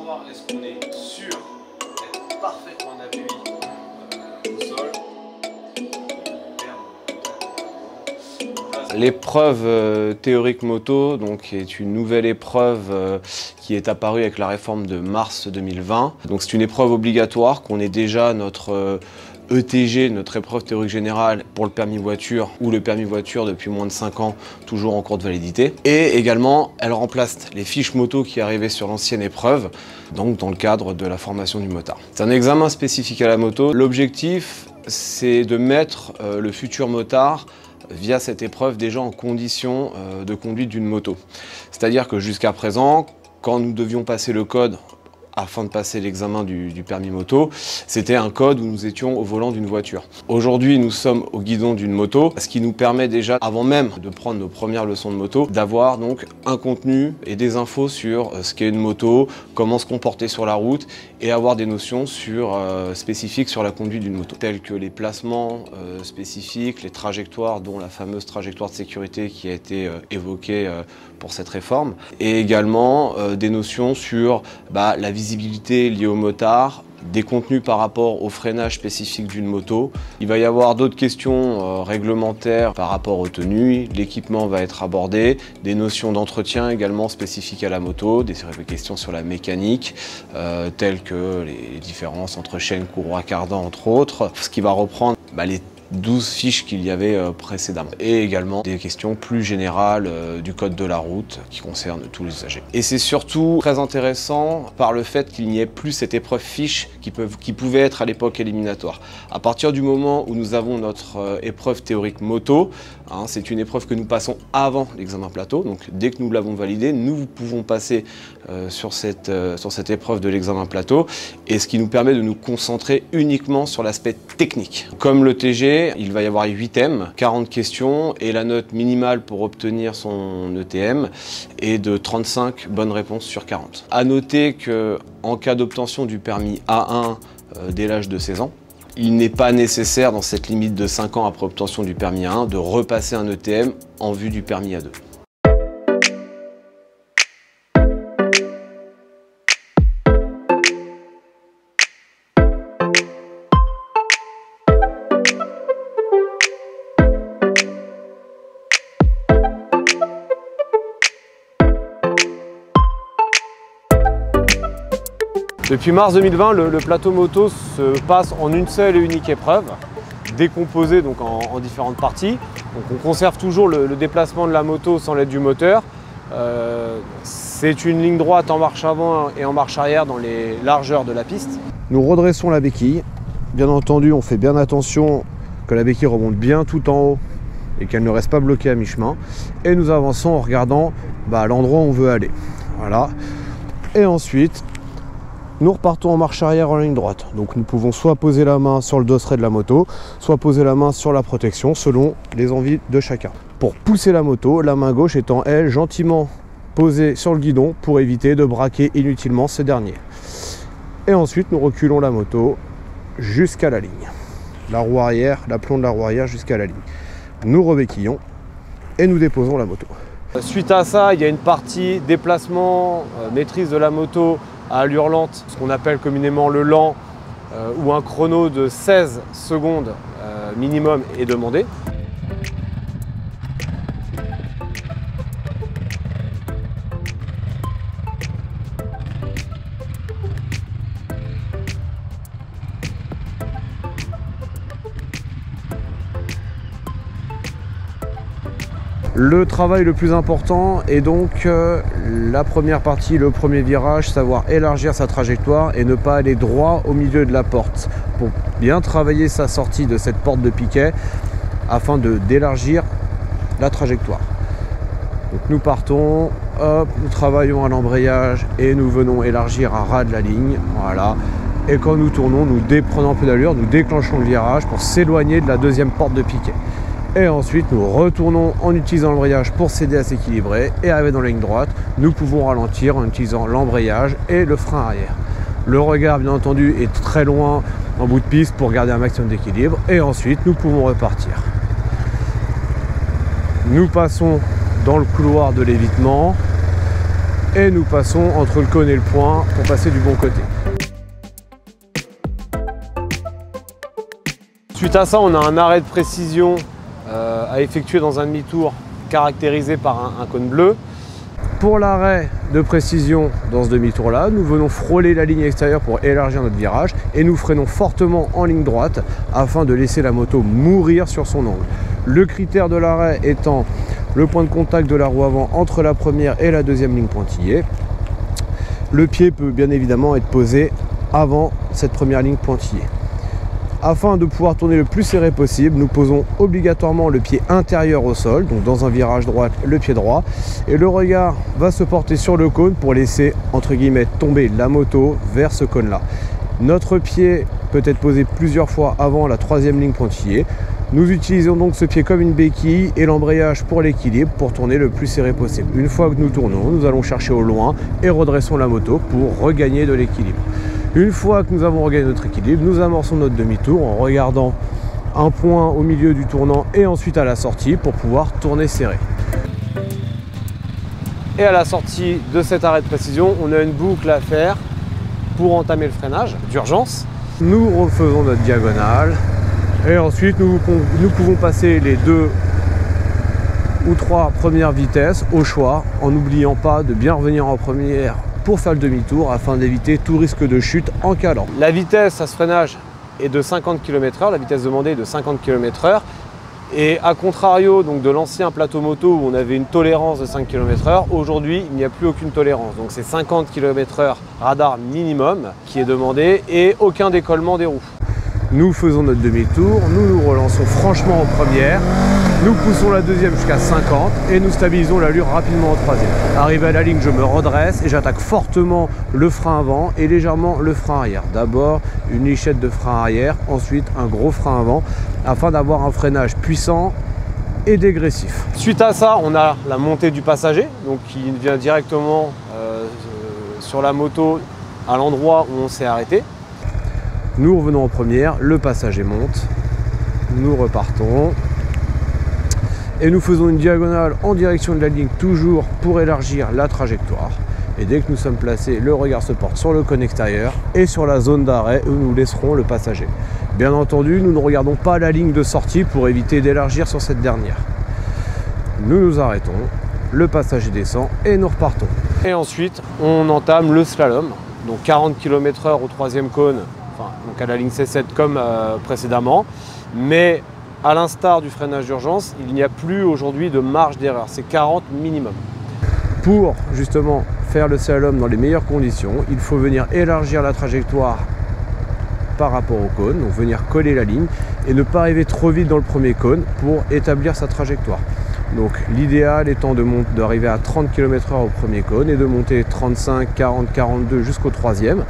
savoir est-ce qu'on est sûr d'être parfaitement en appui au sol. L'épreuve théorique moto donc, est une nouvelle épreuve qui est apparue avec la réforme de mars 2020. Donc c'est une épreuve obligatoire qu'on ait déjà notre ETG, notre épreuve théorique générale pour le permis voiture ou le permis voiture depuis moins de 5 ans, toujours en cours de validité. Et également, elle remplace les fiches moto qui arrivaient sur l'ancienne épreuve, donc dans le cadre de la formation du motard. C'est un examen spécifique à la moto. L'objectif, c'est de mettre le futur motard via cette épreuve déjà en condition de conduite d'une moto. C'est-à-dire que jusqu'à présent, quand nous devions passer le code afin de passer l'examen du permis moto, c'était un code où nous étions au volant d'une voiture. Aujourd'hui, nous sommes au guidon d'une moto, ce qui nous permet déjà, avant même de prendre nos premières leçons de moto, d'avoir donc un contenu et des infos sur ce qu'est une moto, comment se comporter sur la route et avoir des notions spécifiques sur la conduite d'une moto, telles que les placements spécifiques, les trajectoires, dont la fameuse trajectoire de sécurité qui a été évoquée pour cette réforme, et également des notions sur la visibilité liée au motard, des contenus par rapport au freinage spécifique d'une moto. Il va y avoir d'autres questions réglementaires par rapport aux tenues, l'équipement va être abordé, des notions d'entretien également spécifiques à la moto, des questions sur la mécanique, telles que les différences entre chaîne, courroie, cardan entre autres, ce qui va reprendre les 12 fiches qu'il y avait précédemment. Et également des questions plus générales du code de la route qui concernent tous les usagers. Et c'est surtout très intéressant par le fait qu'il n'y ait plus cette épreuve fiche qui pouvait être à l'époque éliminatoire. À partir du moment où nous avons notre épreuve théorique moto, c'est une épreuve que nous passons avant l'examen plateau. Donc dès que nous l'avons validée, nous pouvons passer sur cette épreuve de l'examen plateau, et ce qui nous permet de nous concentrer uniquement sur l'aspect technique. Comme le TG, il va y avoir 8 thèmes, 40 questions, et la note minimale pour obtenir son ETM est de 35 bonnes réponses sur 40. À noter qu'en cas d'obtention du permis A1 dès l'âge de 16 ans, il n'est pas nécessaire dans cette limite de 5 ans après obtention du permis A1 de repasser un ETM en vue du permis A2. Depuis mars 2020, le plateau moto se passe en une seule et unique épreuve, décomposée donc en différentes parties. Donc on conserve toujours le déplacement de la moto sans l'aide du moteur. C'est une ligne droite en marche avant et en marche arrière dans les largeurs de la piste. Nous redressons la béquille. Bien entendu, on fait bien attention que la béquille remonte bien tout en haut et qu'elle ne reste pas bloquée à mi-chemin. Et nous avançons en regardant l'endroit où on veut aller. Voilà. Et ensuite, nous repartons en marche arrière en ligne droite. Donc nous pouvons soit poser la main sur le dosseret de la moto, soit poser la main sur la protection selon les envies de chacun. Pour pousser la moto, la main gauche étant elle gentiment posée sur le guidon pour éviter de braquer inutilement ce dernier. Et ensuite nous reculons la moto jusqu'à la ligne. La roue arrière, l'aplomb de la roue arrière jusqu'à la ligne. Nous rebéquillons et nous déposons la moto. Suite à ça, il y a une partie déplacement, maîtrise de la moto à allure lente, ce qu'on appelle communément le lent, où un chrono de 16 secondes minimum est demandé. Le travail le plus important est donc la première partie, le premier virage, savoir élargir sa trajectoire et ne pas aller droit au milieu de la porte pour bien travailler sa sortie de cette porte de piquet afin d'élargir la trajectoire. Donc nous partons, hop, nous travaillons à l'embrayage et nous venons élargir à ras de la ligne, voilà. Et quand nous tournons, nous prenons un peu d'allure, nous déclenchons le virage pour s'éloigner de la deuxième porte de piquet. Et ensuite, nous retournons en utilisant l'embrayage pour s'aider à s'équilibrer. Et arrivé dans la ligne droite, nous pouvons ralentir en utilisant l'embrayage et le frein arrière. Le regard, bien entendu, est très loin en bout de piste pour garder un maximum d'équilibre. Et ensuite, nous pouvons repartir. Nous passons dans le couloir de l'évitement. et nous passons entre le cône et le point pour passer du bon côté. Suite à ça, on a un arrêt de précision à effectuer dans un demi-tour caractérisé par un cône bleu. Pour l'arrêt de précision dans ce demi-tour-là, nous venons frôler la ligne extérieure pour élargir notre virage et nous freinons fortement en ligne droite afin de laisser la moto mourir sur son angle. Le critère de l'arrêt étant le point de contact de la roue avant entre la première et la deuxième ligne pointillée. Le pied peut bien évidemment être posé avant cette première ligne pointillée. Afin de pouvoir tourner le plus serré possible, nous posons obligatoirement le pied intérieur au sol, donc dans un virage droit, le pied droit, et le regard va se porter sur le cône pour laisser, entre guillemets, tomber la moto vers ce cône-là. Notre pied peut être posé plusieurs fois avant la troisième ligne pointillée. Nous utilisons donc ce pied comme une béquille et l'embrayage pour l'équilibre pour tourner le plus serré possible. Une fois que nous tournons, nous allons chercher au loin et redressons la moto pour regagner de l'équilibre. Une fois que nous avons regagné notre équilibre, nous amorçons notre demi-tour en regardant un point au milieu du tournant et ensuite à la sortie pour pouvoir tourner serré. Et à la sortie de cet arrêt de précision, on a une boucle à faire pour entamer le freinage d'urgence. Nous refaisons notre diagonale et ensuite nous pouvons passer les 2 ou 3 premières vitesses au choix en n'oubliant pas de bien revenir en première pour faire le demi-tour afin d'éviter tout risque de chute en calant. La vitesse à ce freinage est de 50 km/h, la vitesse demandée est de 50 km/h. Et à contrario donc, de l'ancien plateau moto où on avait une tolérance de 5 km/h, aujourd'hui il n'y a plus aucune tolérance. Donc c'est 50 km/h radar minimum qui est demandé et aucun décollement des roues. Nous faisons notre demi-tour, nous nous relançons franchement en première, nous poussons la deuxième jusqu'à 50 et nous stabilisons l'allure rapidement en troisième. Arrivé à la ligne, je me redresse et j'attaque fortement le frein avant et légèrement le frein arrière. D'abord une lichette de frein arrière, ensuite un gros frein avant afin d'avoir un freinage puissant et dégressif. Suite à ça, on a la montée du passager donc qui vient directement sur la moto à l'endroit où on s'est arrêté. Nous revenons en première, le passager monte, nous repartons et nous faisons une diagonale en direction de la ligne toujours pour élargir la trajectoire. Et dès que nous sommes placés, le regard se porte sur le cône extérieur et sur la zone d'arrêt où nous laisserons le passager. Bien entendu, nous ne regardons pas la ligne de sortie pour éviter d'élargir sur cette dernière. Nous nous arrêtons, le passager descend et nous repartons. Et ensuite, on entame le slalom, donc 40 km/h au troisième cône. Donc à la ligne C7 comme précédemment, mais à l'instar du freinage d'urgence, il n'y a plus aujourd'hui de marge d'erreur, c'est 40 minimum. Pour justement faire le slalom dans les meilleures conditions, il faut venir élargir la trajectoire par rapport au cône, donc venir coller la ligne et ne pas arriver trop vite dans le premier cône pour établir sa trajectoire. Donc l'idéal étant d'arriver à 30 km/h au premier cône et de monter 35, 40, 42 jusqu'au troisième,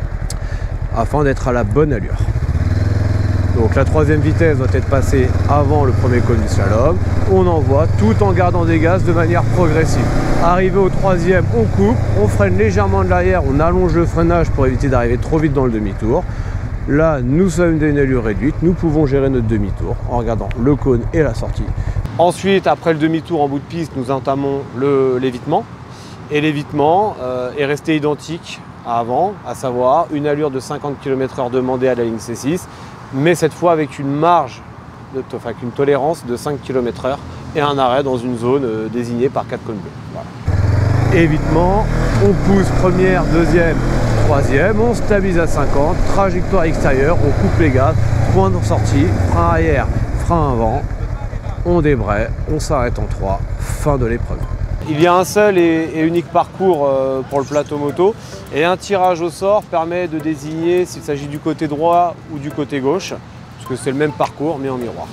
afin d'être à la bonne allure. Donc la troisième vitesse doit être passée avant le premier cône du slalom. On envoie tout en gardant des gaz de manière progressive. Arrivé au troisième, on coupe, on freine légèrement de l'arrière, on allonge le freinage pour éviter d'arriver trop vite dans le demi-tour. Là, nous sommes d'une allure réduite, nous pouvons gérer notre demi-tour en regardant le cône et la sortie. Ensuite, après le demi-tour en bout de piste, nous entamons l'évitement. Et l'évitement est resté identique à avant, à savoir une allure de 50 km/h demandée à la ligne C6, mais cette fois avec une marge, une tolérance de 5 km/h et un arrêt dans une zone désignée par 4 cônes bleus. Voilà. Évitement, on pousse première, deuxième, troisième, on stabilise à 50, trajectoire extérieure, on coupe les gaz, point de sortie, frein arrière, frein avant, on débraye, on s'arrête en 3, fin de l'épreuve. Il y a un seul et unique parcours pour le plateau moto et un tirage au sort permet de désigner s'il s'agit du côté droit ou du côté gauche, parce que c'est le même parcours mais en miroir.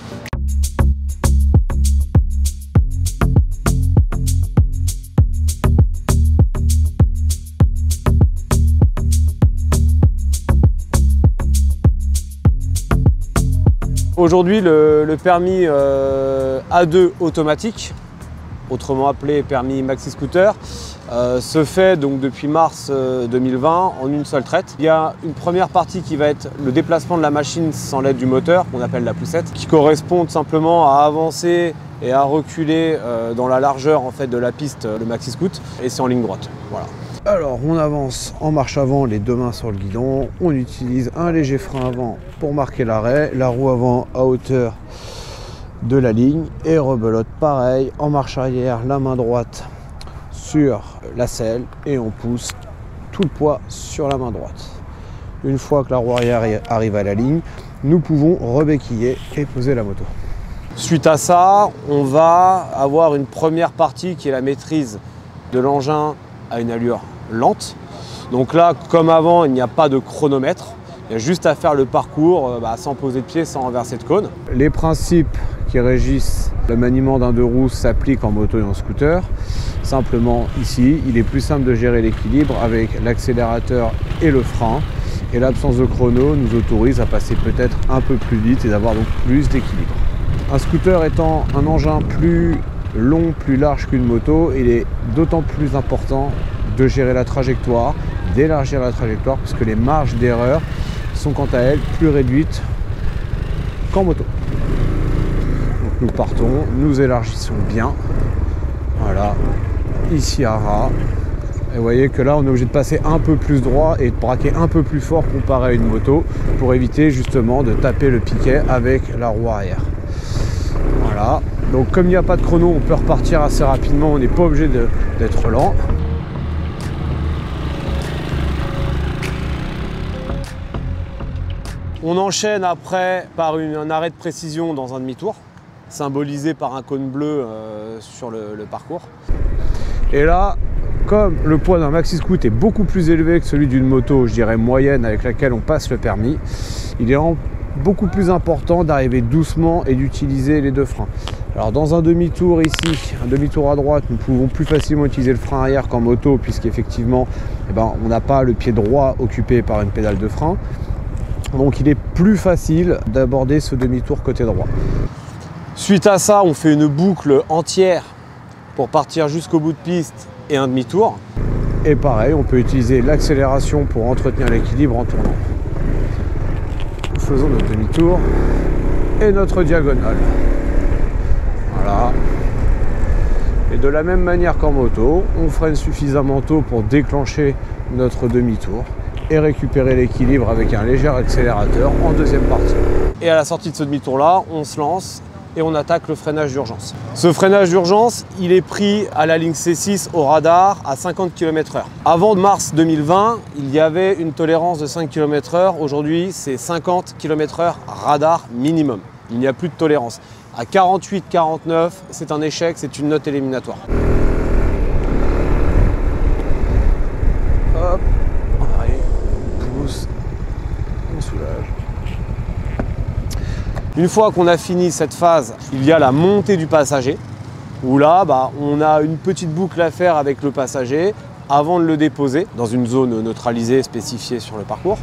Aujourd'hui, le permis A2 automatique, autrement appelé permis maxi scooter, se fait donc depuis mars 2020 en une seule traite. Il y a une première partie qui va être le déplacement de la machine sans l'aide du moteur, qu'on appelle la poussette, qui correspond tout simplement à avancer et à reculer dans la largeur en fait, de la piste, le maxi scoot, et c'est en ligne droite. Voilà. Alors on avance en marche avant, les deux mains sur le guidon, on utilise un léger frein avant pour marquer l'arrêt, la roue avant à hauteur de la ligne et rebelote pareil, en marche arrière, la main droite sur la selle et on pousse tout le poids sur la main droite. Une fois que la roue arrière arrive à la ligne, nous pouvons rebéquiller et poser la moto. Suite à ça, on va avoir une première partie qui est la maîtrise de l'engin à une allure lente. Donc là, comme avant, il n'y a pas de chronomètre. Il y a juste à faire le parcours sans poser de pied, sans renverser de cône. Les principes qui régissent le maniement d'un deux roues s'appliquent en moto et en scooter. Simplement ici, il est plus simple de gérer l'équilibre avec l'accélérateur et le frein. Et l'absence de chrono nous autorise à passer peut-être un peu plus vite et d'avoir donc plus d'équilibre. Un scooter étant un engin plus long, plus large qu'une moto, il est d'autant plus important de gérer la trajectoire, d'élargir la trajectoire, puisque les marges d'erreur sont quant à elles plus réduites qu'en moto. Donc nous partons, nous élargissons bien. Voilà, ici à ras. Et vous voyez que là on est obligé de passer un peu plus droit et de braquer un peu plus fort comparé à une moto pour éviter justement de taper le piquet avec la roue arrière. Voilà, donc comme il n'y a pas de chrono, on peut repartir assez rapidement, on n'est pas obligé d'être lent. On enchaîne après par un arrêt de précision dans un demi-tour, symbolisé par un cône bleu sur le parcours. Et là, comme le poids d'un maxi scoot est beaucoup plus élevé que celui d'une moto, je dirais moyenne, avec laquelle on passe le permis, il est beaucoup plus important d'arriver doucement et d'utiliser les deux freins. Alors dans un demi-tour ici, un demi-tour à droite, nous pouvons plus facilement utiliser le frein arrière qu'en moto, puisqu'effectivement, on n'a pas le pied droit occupé par une pédale de frein. Donc il est plus facile d'aborder ce demi-tour côté droit. Suite à ça, on fait une boucle entière pour partir jusqu'au bout de piste et un demi-tour. Et pareil, on peut utiliser l'accélération pour entretenir l'équilibre en tournant. Nous faisons notre demi-tour et notre diagonale. Voilà. Et de la même manière qu'en moto, on freine suffisamment tôt pour déclencher notre demi-tour et récupérer l'équilibre avec un léger accélérateur en deuxième partie. Et à la sortie de ce demi-tour-là, on se lance et on attaque le freinage d'urgence. Ce freinage d'urgence, il est pris à la ligne C6 au radar à 50 km/h. Avant mars 2020, il y avait une tolérance de 5 km/h. Aujourd'hui, c'est 50 km/h radar minimum. Il n'y a plus de tolérance. À 48-49, c'est un échec, c'est une note éliminatoire. Hop, on arrive, on pousse, on soulage. Une fois qu'on a fini cette phase, il y a la montée du passager, où là, on a une petite boucle à faire avec le passager avant de le déposer dans une zone neutralisée spécifiée sur le parcours.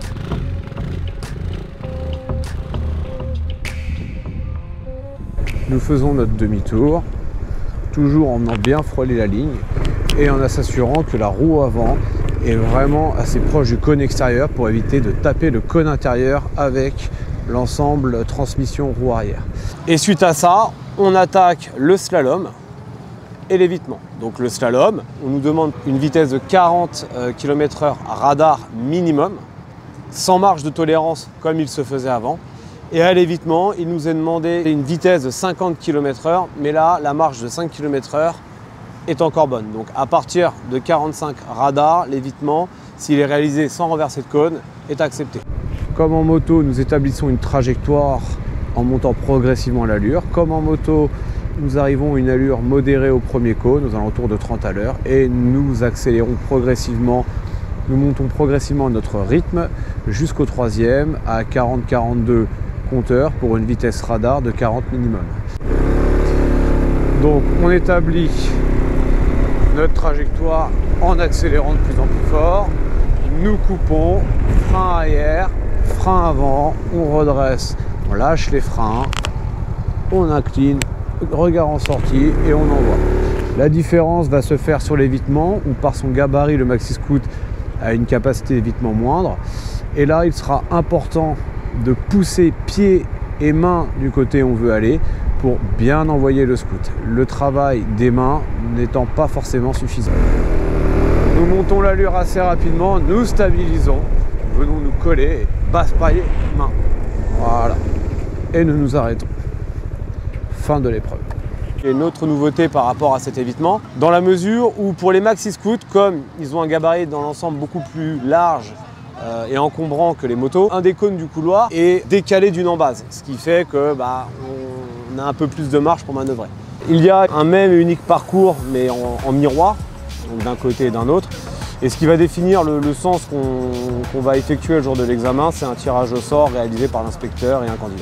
Nous faisons notre demi-tour, toujours en menant bien frôler la ligne et en s'assurant que la roue avant est vraiment assez proche du cône extérieur pour éviter de taper le cône intérieur avec l'ensemble transmission roue arrière. Et suite à ça, on attaque le slalom et l'évitement. Donc le slalom, on nous demande une vitesse de 40 km/h radar minimum, sans marge de tolérance comme il se faisait avant. Et à l'évitement, il nous est demandé une vitesse de 50 km/h, mais là, la marge de 5 km/h est encore bonne. Donc à partir de 45 radar, l'évitement, s'il est réalisé sans renverser de cône, est accepté. Comme en moto, nous établissons une trajectoire en montant progressivement l'allure. Comme en moto, nous arrivons à une allure modérée au premier cône, aux alentours de 30 à l'heure, et nous accélérons progressivement. Nous montons progressivement notre rythme jusqu'au troisième à 40-42 compteurs pour une vitesse radar de 40 minimum. Donc on établit notre trajectoire en accélérant de plus en plus fort. Nous coupons, frein arrière, frein avant, on redresse, on lâche les freins, on incline, regard en sortie et on envoie. La différence va se faire sur l'évitement où par son gabarit le Maxi Scoot a une capacité d'évitement moindre. Et là il sera important de pousser pieds et mains du côté où on veut aller pour bien envoyer le scoot. Le travail des mains n'étant pas forcément suffisant. Nous montons l'allure assez rapidement, nous stabilisons, venons nous coller, basse paille, main. Voilà. Et nous nous arrêtons. Fin de l'épreuve. Et une autre nouveauté par rapport à cet évitement, dans la mesure où pour les Maxi Scoot, comme ils ont un gabarit dans l'ensemble beaucoup plus large et encombrant que les motos, un des cônes du couloir est décalé d'une embase, ce qui fait que on a un peu plus de marge pour manœuvrer. Il y a un même et unique parcours mais en miroir, d'un côté et d'un autre. Et ce qui va définir le sens qu'on va effectuer le jour de l'examen, c'est un tirage au sort réalisé par l'inspecteur et un candidat.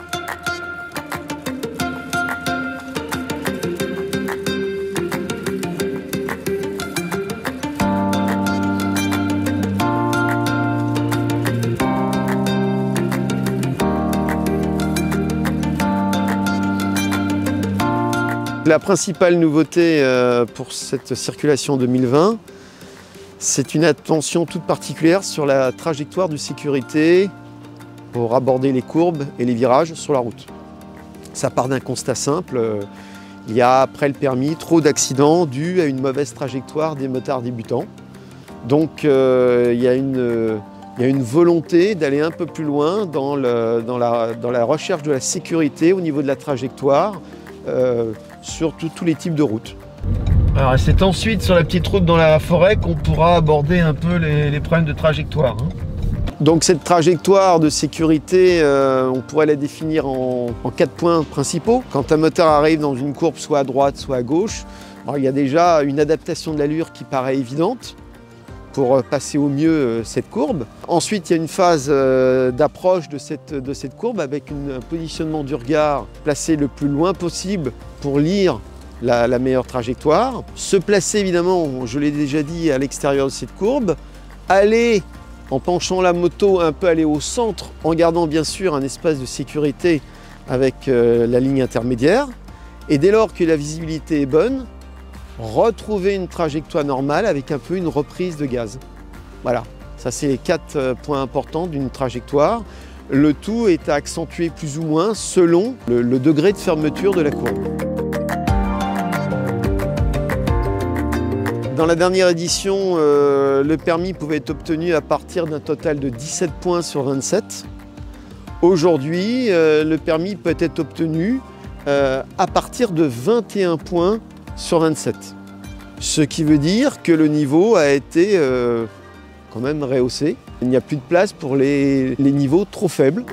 La principale nouveauté pour cette circulation 2020, c'est une attention toute particulière sur la trajectoire de sécurité pour aborder les courbes et les virages sur la route. Ça part d'un constat simple, il y a après le permis trop d'accidents dus à une mauvaise trajectoire des motards débutants. Donc il y a une volonté d'aller un peu plus loin dans la recherche de la sécurité au niveau de la trajectoire sur tous les types de routes. Alors c'est ensuite sur la petite route dans la forêt qu'on pourra aborder un peu les problèmes de trajectoire. Donc cette trajectoire de sécurité, on pourrait la définir en 4 points principaux. Quand un moteur arrive dans une courbe soit à droite, soit à gauche, alors il y a déjà une adaptation de l'allure qui paraît évidente pour passer au mieux cette courbe. Ensuite, il y a une phase d'approche de cette courbe avec un positionnement du regard placé le plus loin possible pour lire la meilleure trajectoire. Se placer évidemment, je l'ai déjà dit, à l'extérieur de cette courbe. Aller, en penchant la moto, un peu aller au centre en gardant bien sûr un espace de sécurité avec la ligne intermédiaire. Et dès lors que la visibilité est bonne, retrouver une trajectoire normale avec un peu une reprise de gaz. Voilà, ça c'est les 4 points importants d'une trajectoire. Le tout est à accentuer plus ou moins selon le degré de fermeture de la courbe. Dans la dernière édition, le permis pouvait être obtenu à partir d'un total de 17 points sur 27. Aujourd'hui, le permis peut être obtenu à partir de 21 points sur 27. Ce qui veut dire que le niveau a été quand même rehaussé. Il n'y a plus de place pour les niveaux trop faibles.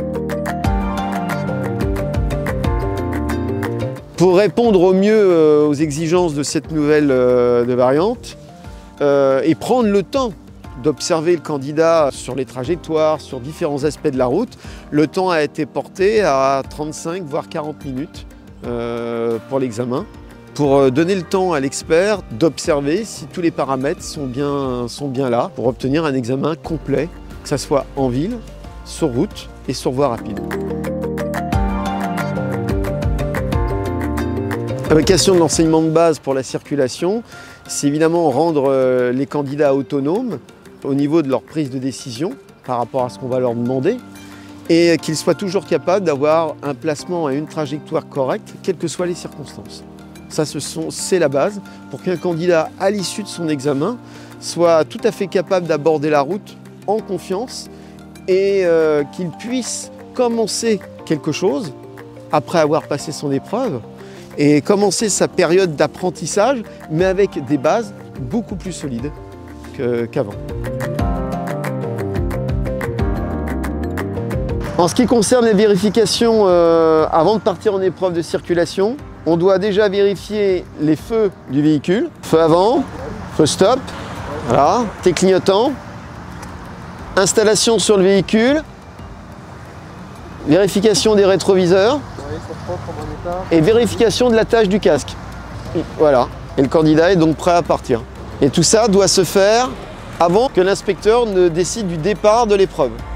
Pour répondre au mieux aux exigences de cette nouvelle variante et prendre le temps d'observer le candidat sur les trajectoires, sur différents aspects de la route, le temps a été porté à 35 voire 40 minutes pour l'examen, pour donner le temps à l'expert d'observer si tous les paramètres sont bien là, pour obtenir un examen complet, que ce soit en ville, sur route et sur voie rapide. La vocation de l'enseignement de base pour la circulation, c'est évidemment rendre les candidats autonomes au niveau de leur prise de décision par rapport à ce qu'on va leur demander et qu'ils soient toujours capables d'avoir un placement et une trajectoire correcte, quelles que soient les circonstances. Ça, c'est la base pour qu'un candidat, à l'issue de son examen, soit tout à fait capable d'aborder la route en confiance et qu'il puisse commencer quelque chose après avoir passé son épreuve et commencer sa période d'apprentissage, mais avec des bases beaucoup plus solides qu'avant. En ce qui concerne les vérifications avant de partir en épreuve de circulation, on doit déjà vérifier les feux du véhicule. Feu avant, feu stop, voilà, tes clignotants, installation sur le véhicule, vérification des rétroviseurs et vérification de l'attache du casque. Voilà, et le candidat est donc prêt à partir. Et tout ça doit se faire avant que l'inspecteur ne décide du départ de l'épreuve.